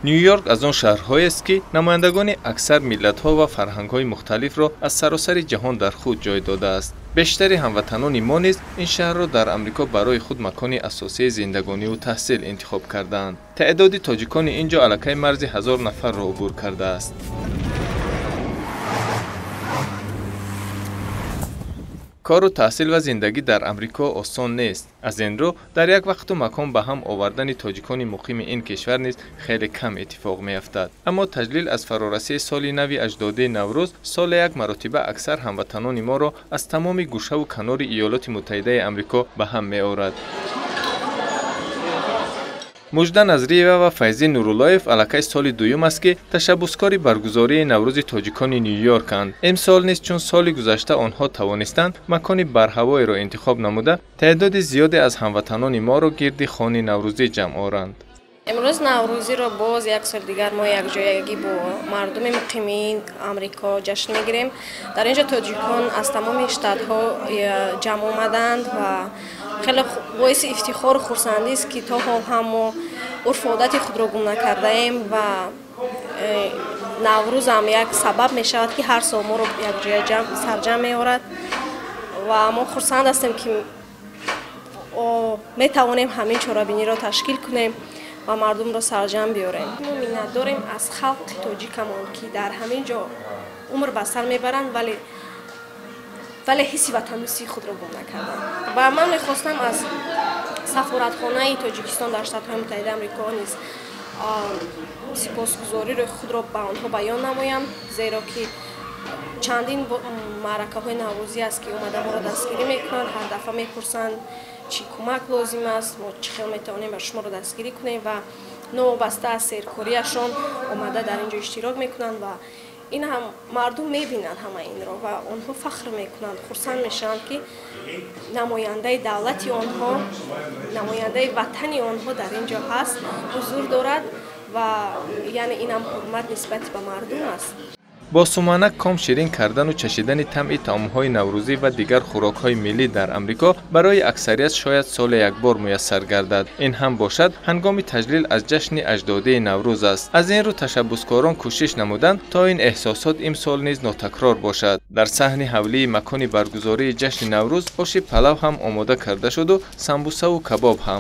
نیویورک از آن شهرهایی است که نمایندگان اکثر ملت‌ها و فرهنگ‌های مختلف را از سراسر جهان در خود جای داده است. بیشتر هموطنان ما نیز این شهر را در آمریکا برای خود مکان اساسی زندگانی و تحصیل انتخاب کردند. تعداد تاجیکان اینجا علاقه مرز 1000 نفر را عبور کرده است. کار و تحصیل و زندگی در آمریکا آسان نیست. از این رو در یک وقت و مکان به هم آوردن تاجیکان مقیم این کشور نیز خیلی کم اتفاق میافتد. اما تجلیل از فرارسی سال نو اجدادی نوروز سال یک مرتبه اکثر هموطنان ما را از تمام گوشه و کنار ایالات متحده آمریکا به هم میآورد. مجده نظریه و فیضی نوراللهیف علاقه سال دوم است که تشبسکار برگزاری نوروز تاجیکان نیویورکند. امسال نیز چون سال گذشته آنها توانستند مکان برهوایی را انتخاب نموده تعداد زیادی از هموطنان ما را گرد خوان نوروزی جمع آورند. امروز نوروزی را باز یک سال دیگر ما یک جایگی با مردم مقیمین آمریکا جشن میگیریم. در اینجا تاجیکان از تمام شتات‌ها جمع آمدند و خیلی باعث افتخار و خرسندی است که تا حال هم ما عرف و عادت خود را گم نکرده ایم و نوروز هم یک سبب می شود که هر سال ما را یک جای سرجم می آورد و ما خرسند هستیم که می توانیم همین چرابینی را تشکیل کنیم و مردم را سرجم بیاریم. ما منت داریم از خلق تاجیکمان که در همین جا عمر به سر میبرند ولی حس وطن‌دوستی خود را گم نکردند. و من میخواستم از سفارتخانه تاجیکستان در شتات‌های متحده آمریکا نیز سپاسگزاری خود را به آنها بیان نمایم، زیرا که چندین معرکه‌های نوروزی است که اومده ما را دستگیری میکنند. هر دفعه میپرسند چی کمک لازم است، ما چه خیلی میتوانیم بر شما را دستگیری کنیم و نوبسته از سیرکاریشان اومده در اینجا اشتراک میکنند و این هم مردم میبینند همه این را و آنها فخر میکنند، خرسند میشند که نماینده دولت آنها، نماینده وطن آنها در اینجا هست، حضور دارد و یعنی این هم حرمت نسبت به مردم است. با سومنک کام شیرین کردن و چشیدن طعم طعام‌های نوروزی و دیگر خوراک‌های ملی در آمریکا برای اکثریت شاید سال یک بار میسر گردد. این هم باشد هنگام تجلیل از جشن اجدادی نوروز است. از این رو تشبسکاران کوشش نمودند تا این احساسات امسال نیز ناتکرار باشد. در صحن حولی مکان برگزاری جشن نوروز آش پلو هم آماده کرده شد و سمبوسه و کباب هم.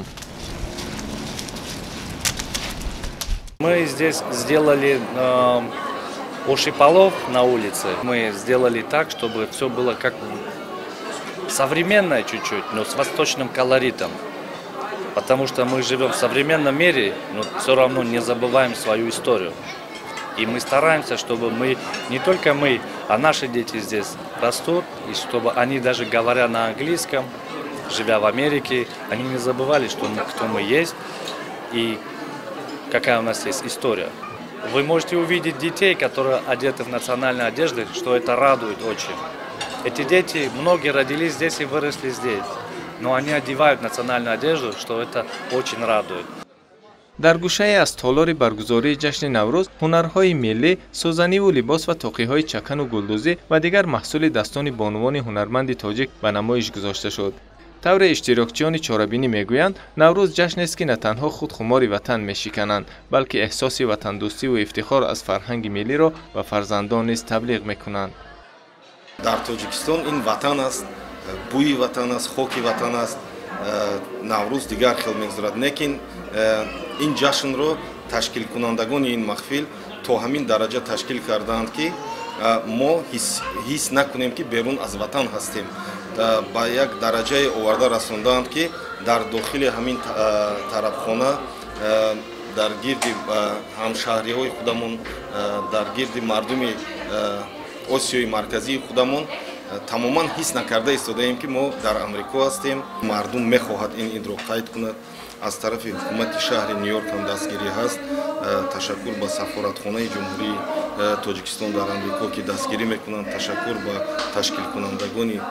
Мы здесь сделали оши-плов на улице. Мы сделали так, чтобы все было как современное чуть-чуть, но с восточным колоритом. Потому что мы живем в современном мире, но все равно не забываем свою историю. И мы стараемся, чтобы мы, не только мы, а наши дети здесь растут, и чтобы они даже говоря на английском, живя в Америке, они не забывали, что кто мы есть и какая у нас есть история. Вы можете увидеть детей, которые одеты в национальные одежды, что это радует очень. Эти дети, многие родились здесь и выросли здесь, но они одевают национальную одежду, что это очень радует. در گوشه از تالار برگزاری جشن نوروز هنرهای ملی، سوزنی و لباس و توقیهای چکن و گلدوزی و دیگر محصول دستان بانوان هنرمند تاجیک به نمایش گذاشته شد. طور اشتراکچیان چاره‌بینی میگویند نوروز جشن است که نه تنها خود خمار وطن میشکنند بلکه احساس وطن دوستی و افتخار از فرهنگ ملی را و فرزندان نیز تبلیغ میکنند. در تاجیکستان این وطن است، بوی وطن است، خاک وطن است. نوروز دیگر خیلی میگذرد، لیکن این جشن را تشکیل کنندگان این محفل تا همین درجه تشکیل کردند که ما حس نکنیم که بیرون از وطن هستیم. با یک درجه آورده رساندند که در داخل همین طرفخانه در گرد همشهری های خودمون، در گرد مردم آسیای مرکزی خودمون تماما حس نکرده ایستاده ایم که ما در امریکا هستیم. مردم میخواهد این را قید کند. از طرف حکومت شهر نیویورک هم دستگیری هست. تشکر به سفارتخانه جمهوری تاجیکستان در امریکا که دستگیری میکنند. تشکر به تشکیل کنندگان این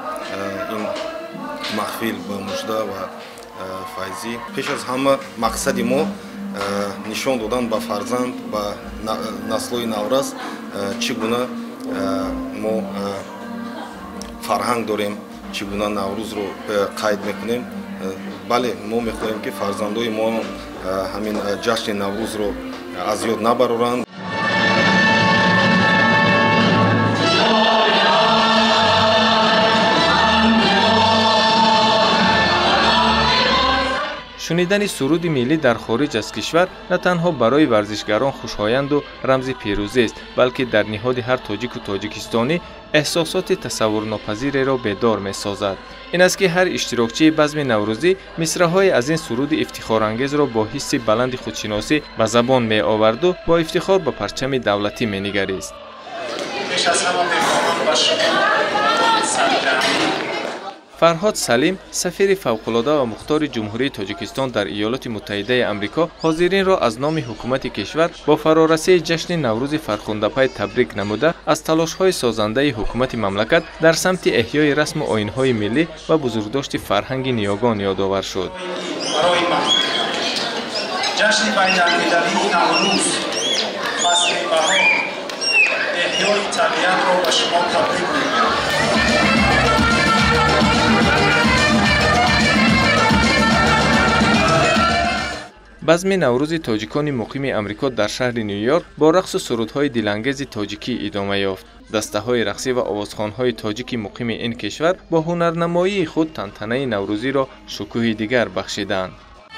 محفل به مجده و فیضی. پیش از همه مقصد ما نشان دادن به فرزند به نسل‌های نورس چگونه ما فرهنگ داریم، چگونه نوروز رو قید میکنیم. بله ما میخواهیم که فرزندای ما ҳамин ҷашни наврӯзро аз ёд набароранд. шунидани суруди миллӣ дар хориҷ аз кишвар на танҳо барои варзишгарон хушоянду рамзи пирӯзист, балки дар ниҳоди ҳар тоҷику тоҷикистонӣ эҳсосоти тасаввурнопазиреро бедор месозад. ин аст ки ҳар иштирокчии базми наврӯзӣ мисраҳое аз ин суруди ифтихорангезро бо ҳисси баланди худшиносӣ ба забон меоварду бо ифтихор ба парчами давлатӣ менигарист. фарҳод салим, сафири фавқулода ва мухтори ҷумҳурии Тоҷикистон дар Иёлоти Муттаҳидаи Амрико, ҳозиринро аз номи ҳукумати кишвар бо фарорасии ҷашни Наврӯзи фархундапай табрик намуда, аз талошҳои созандаи ҳукумати мамлакат дар самти эҳёи расму оинҳои миллӣ ва бузургдошти фарҳанги ниёгон ёдовар шуд. барои ман ҷашни байналмилалии Наврӯз фасли баҳор эҳёи табиатро ба шумо табрик мегӯям. базми наврӯзи тоҷикони муқими Амрико дар шаҳри Ню-Йорк бо рақсу сурудҳои дилангези тоҷикӣ идома ёфт. дастаҳои рақсӣ ва овозхонҳои тоҷики муқими ин кишвар бо ҳунарнамоии худ тантанаи наврӯзиро шукӯҳи дигар бахшиданд.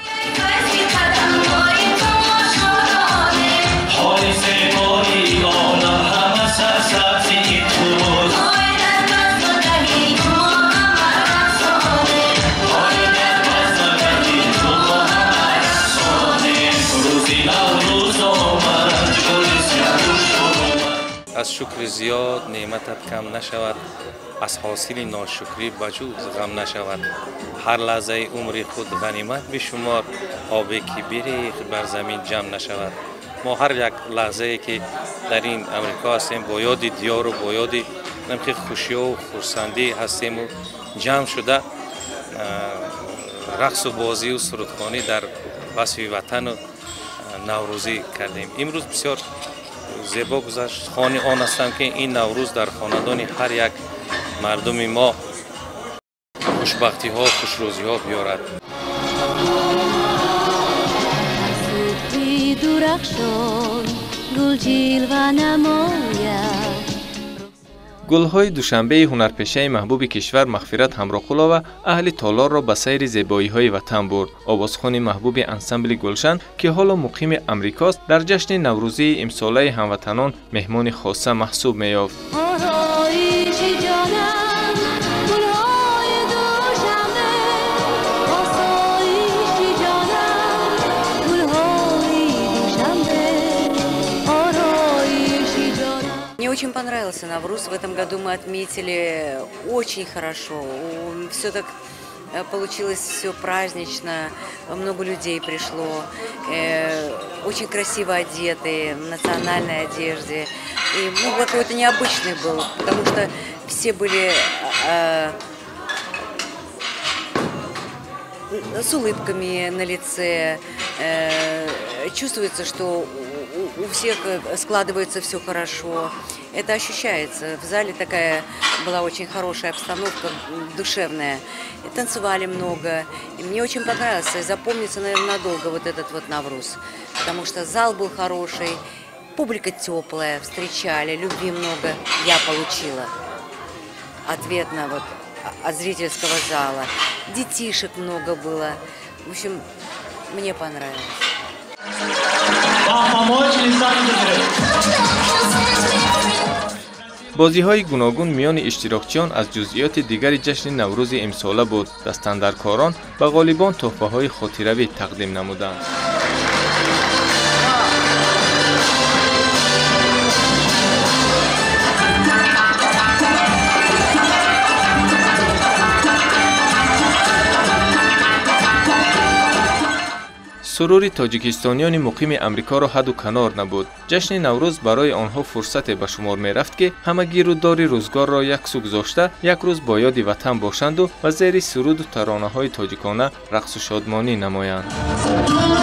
аз шукри зиёд неъматат кам нашавад, аз ҳосили ношукрӣ ба ҷуз ғам нашавад. ҳар лаҳзаи умри худ ғанимат бишумор, обе ки бирехт бар замин ҷамъ нашавад. мо ҳар як лаҳзае ки дар ин Амрико ҳастем бо ёди диёру бо ёди намки хушиёву хурсандӣ ҳастему ҷамъ шуда рақсу бозию сурудхонӣ дар васфи ватану наврӯзӣ кардем. имрӯз бисёр зебо гузашт. хони он ҳастам ки ин наврӯз дар хонадони ҳар як мардуми мо хушбахтиҳо хушрӯзиҳо биёрад. гулҳои душанбеи ҳунарпешаи маҳбуби кишвар Мағфират Ҳамроқулова аҳли Толорро ба сайри зебоиҳои ватан бурд. овозхони маҳбуби ансамбли Гулшан, ки ҳоло муқими Амрикост, дар ҷашни наврӯзии имсолаи ҳамватанон меҳмони хоса маҳсуб меёфт. Мне очень понравился Навруз. В этом году мы отметили очень хорошо. Все так получилось, все празднично. Много людей пришло. Очень красиво одеты, в национальной одежде. И какой-то необычный был, потому что все были с улыбками на лице. Чувствуется, что у всех складывается все хорошо. Это ощущается. В зале такая была очень хорошая обстановка, душевная. И танцевали много. И мне очень понравился. И запомнится, наверное, надолго вот этот вот Навруз. Потому что зал был хороший, публика теплая, встречали, любви много я получила. Ответно вот от зрительского зала. Детишек много было. В общем, мне понравилось. бозиҳои гуногун миёни иштирокчиён аз ҷузъиёти дигари ҷашни наврӯзи имсола буд. дастандаркорон ба ғолибон тӯҳфаҳои хотиравӣ тақдим намуданд. сурури тоҷикистонёни муқими Амрикоро ҳаду канор набуд. ҷашни Наврӯз барои онҳо фурсате ба шумор мерафт, ки ҳамагиру дори рӯзгорро яксу гузошта як рӯз бо ёди ватан бошанду ва зери суруду таронаҳои тоҷикона рақсу шодмонӣ намоянд.